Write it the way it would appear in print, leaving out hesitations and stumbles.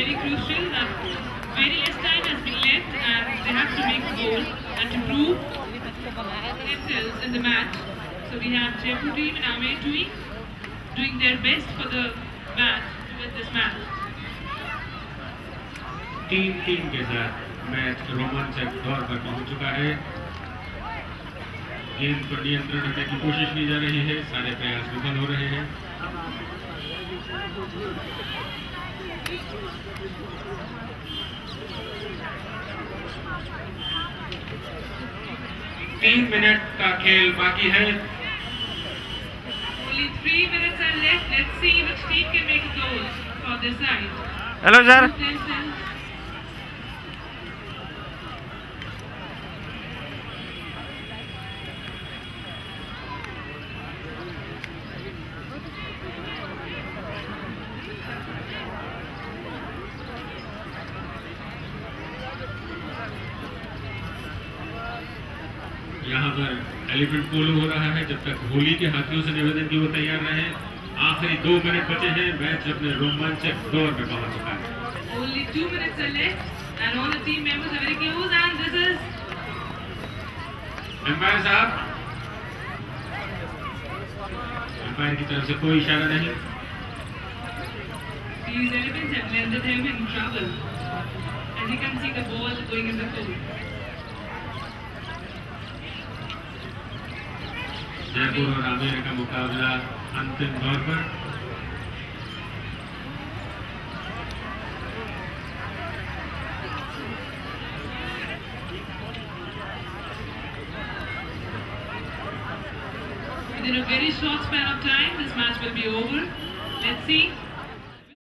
very crucial that very less time has been left and they have to make a goal and to prove themselves in the match. So we have Jaipur team and Ame doing their best for the match to win this match. Team के साथ match रोमांचक दौर पर पहुंच चुका है। गेंद पर नियंत्रण रखने की कोशिश की जा रही है, सारे प्रयास विफल हो रहे हैं। तीन मिनट का खेल बाकी है। Only 3 minutes are left. Let's see which team can make a goal for this side. Hello, sir. यहाँ पर एलिफेंट पोलो हो रहा है। जब तक होली के हाथियों से निवेदन की वो तैयार रहे। आखिरी 2 मिनट बचे हैं, मैच अपने रोमांचक दौर में पहुंच चुका है। Only 2 minutes are left and all the team members are very close and this is umpire साहब, एम्पायर की तरफ से कोई इशारा नहीं। These elephants have landed him in trouble as you can see the ball going in the pool. Jaipur और आमेर का मुकाबला अंतिम दौर पर। Within a very short span of time, this match will be over. Let's see.